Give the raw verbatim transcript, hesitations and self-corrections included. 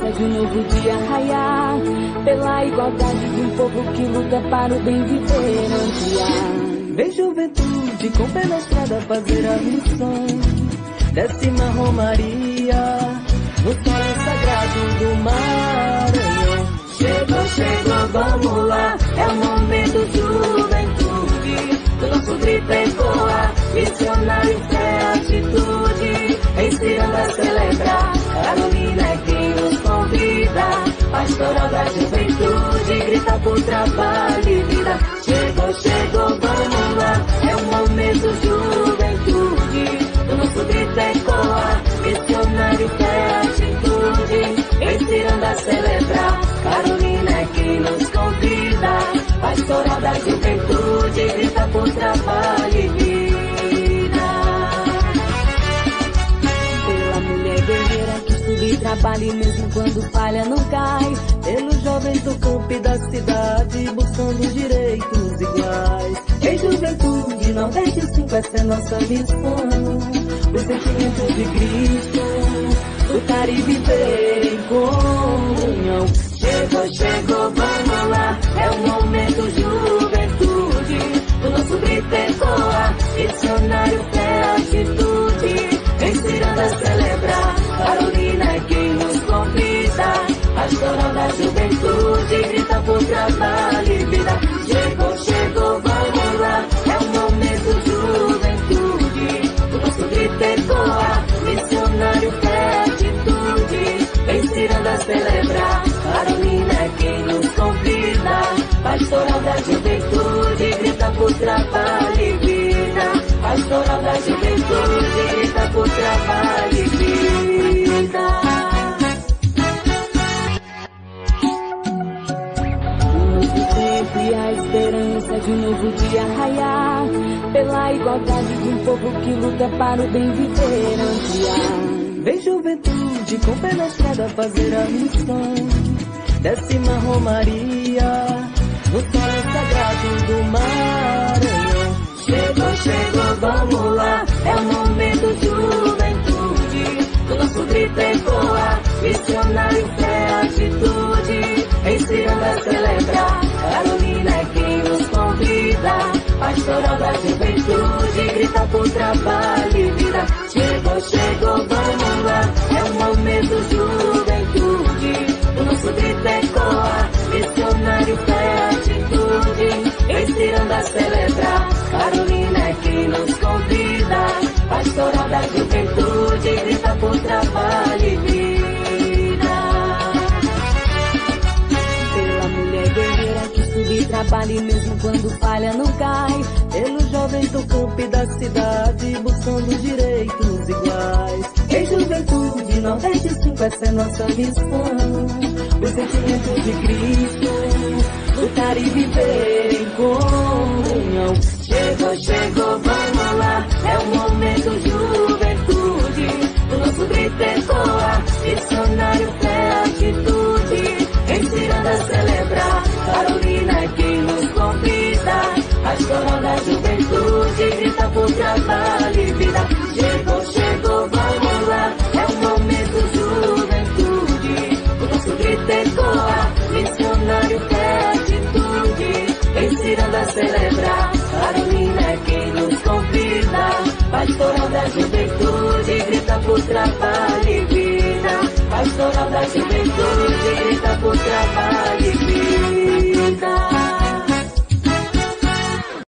esperança de um novo dia raiar, pela igualdade de um povo que luta para o bem viver, ampliar. Vem juventude com pé na estrada fazer a missão, décima romaria no solo sagrado do Maranhão. Chegou, chegou, vamos lá, é o momento juventude, do nosso grito ecoa, missionário, fé, atitude, inspirando a celebrar. Carolina é quem nos convida, pastoral da juventude, grita por trabalho e vida. Chegou, chegou, vamos lá, é o momento juventude, do nosso grito ecoa, missionário, fé, atitude, inspirando a celebrar. Carolina é quem nos convida, pastoral da juventude, grita por trabalho e vida. Pela mulher guerreira que estuda e trabalha e mesmo quando falha não cai, pelos jovens do campo e da cidade buscando direitos iguais. Em juventude não deixe cinco, essa é nossa missão, o sentimento de Cristo, lutar e viver em comunhão. Chegou, chegou, vamos lá, é o momento juventude, o nosso grito ecoa, missionário, fé, atitude, inspirando a celebrar. Carolina é quem nos convida, pastoral da juventude, grita por trabalho e vida. Chegou, chegou, vamos lá, é o momento juventude, o nosso grito ecoa, missionário, fé, atitude, inspirando a celebrar. Carolina é quem nos convida, pastoral da juventude, grita por trabalho e vida. Pastoral da juventude, grita por trabalho e vida. O novo tempo e a esperança de um novo dia raiar, pela igualdade de um povo que luta para o bem viver, ampliar. Vem juventude com pé na estrada fazer a missão, décima romaria no solo sagrado do Maranhão. Chegou, chegou, vamos lá, é o momento juventude, do nosso grito ecoa, missionário, fé, atitude, inspirando a celebrar. Carolina é quem nos convida, pastoral da juventude, grita por trabalho e vida. Chegou, chegou, vamos lá, é o momento juventude, o nosso grito ecoa, missionário, fé, atitude, inspirando a celebrar. Carolina é quem nos convida, pastoral da juventude, grita por trabalho e vida. Pela mulher guerreira que estuda e trabalha e mesmo quando falha não cai, pelos jovens do campo e da cidade buscando direitos iguais. Em juventude não deixe cinco, essa é nossa missão, o sentimento de Cristo, lutar e viver em comunhão. Chegou, chegou, vamos lá, é o momento juventude, o nosso grito ecoa, missionário, fé, atitude, inspirando a celebrar. Carolina é quem nos convida, pastoral da juventude, grita por trabalho e vida. Chegou, chegou, vamos lá, é o momento juventude, o nosso grito ecoa, missionário, fé, atitude, inspirando a celebrar. Carolina é quem nos convida, pastoral da juventude, grita por trabalho e vida. Pastoral da juventude.